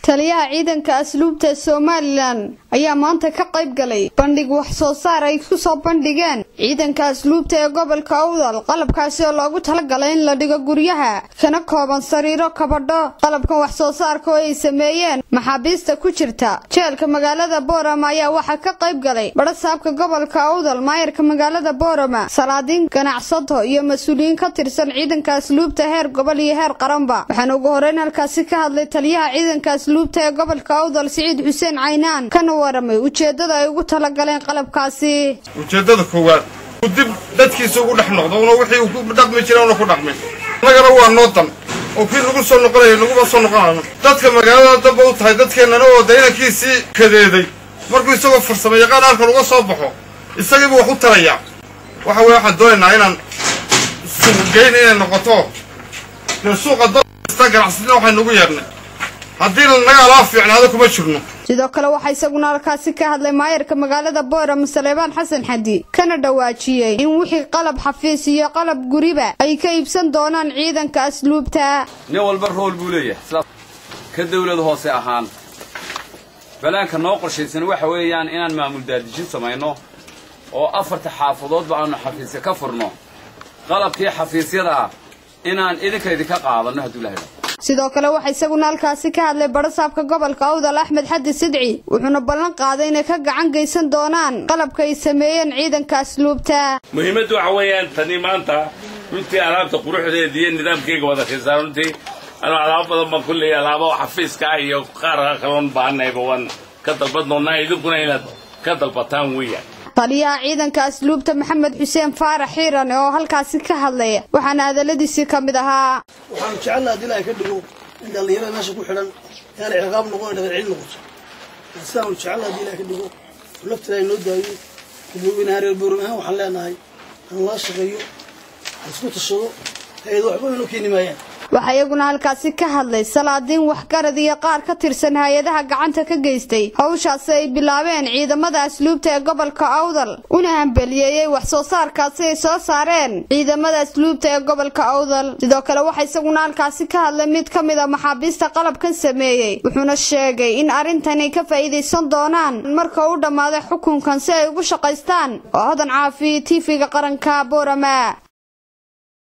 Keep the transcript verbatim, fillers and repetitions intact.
taliyaha ciidanka asluubta Somaliland ayaa maanta ka qayb galay bandhig wax soo saar ay ku soo bandhigeen ciidanka asluubta ee gobolka Awdal qalabkaasi oo loogu talagalay in la dhigo guryaha kana kooban sariiro kabadho qalabkan wax soo saarka oo ay sameeyeen maxaabiista ku jirta jeelka magaalada Boorama ayaa waxa ka qayb galay barasaabka gobolka Awdal maayarka magaalada Boorama salaadiin ganacsato iyo mas'uuliyiin ka tirsan ciidanka asluubta heer gobol iyo heer qaranba waxaan ugu horeyn halkaasi ka hadlay taliyaha ciidanka asluubta ee gobolka Awdal Saciid Xuseen Caynaan kana waramay ujeedada ay ugu tala galeen qalabkaasi ujeedada koowaad dib dadkiisa ugu dhax noqdo oo wixii uu ku dhaqmi jiray oo ku dhaqmay nagana waa noodan oo kii lagu soo noqonay lagu soo noqonay dadka magaalada dab u tahay dadkeenana oo deegaankiisi kadeeday markuu isagoo farsamay yaqaan halka lagu soo baxo isaga wax u taraya waxa way waxa doonayna inaan suuq geyn inay noqoto suuqa dadka ganacsiga waxa nagu yeernay haddii naga la fiicnaado kuma jirno sidoo kale waxa isaguna halkaasi ka hadlay maayarka magaalada Boorama Saleebaan Xasan Xadi kana dhawaajiyay in wixii qalab xafiis iyo qalab guriba ay ka iibsan doonaan ciidanka asluubta nin walba rool buu leeyahay ka dawlad hoose ahaan balaanka noo qorshaysan waxa weeyaan inaan maamul daadijin sameeyno oo afarta xaafadood baan xafiis ka furno qalabkii xafiisyada inaan idinka idinka qaadano haduu lahayd sidoo kale waxa isaguna halkaasi ka hadlay barasaabka gobolka Awdal Axmed Xadi Sidci wuxuuna ballan qaaday inay ka gacan geysan doonaan qalabka ay sameeyeen ciidanka asluubta muhiimadu waxa weeyaan tani maanta runtii alaabta quruxdeeda iyo nidaamkeega wada xisaabintii ana alaab badan ma kulli alaabo xafiiska iyo qaar kaloon baanayba wan ka dalbadnoonaa idinkuna inaad ka dalbataan weeyaan taliyaha ciidanka asluubta Maxamed Xuseen Faarax Xiran oo halkaasi ka hadlay waxaana hadaladiisii kamid ahaa waxaan jecelahay ilaahay ka dhigo in dhalinyarada meesha ku xiran inaan ciqaab noqon dhagan ciid noqoto sidaan jecelahay ilaahay ka dhigo laftiray noo daayo kubuubin hareer Boorama waxaan leenahay aan la shaqeeyo isku tashado hay'ad waxba inuu keenayaan waxa iyaguna halkaasi ka hadlay salaadiin wax garad iyo qaar ka tirsan hay'adaha gacanta ka geystay hawshaas ay bilaabeen ciidamada asluubta ee gobolka Awdal una hanbaliyay wax soo saarkaasi ay soo saareen ciidamada asluubta ee gobolka Awdal sidoo kale waxa isaguna halkaasi ka hadlay mid kamid ah maxaabiista qalabkan sameeyay wuxuuna sheegay in arintan ay ka faa'iideysan doonaan marka uu dhamaado xukunkan si ay ugu shaqeystaan oo hadan caafi T V-ga qaranka Boorama.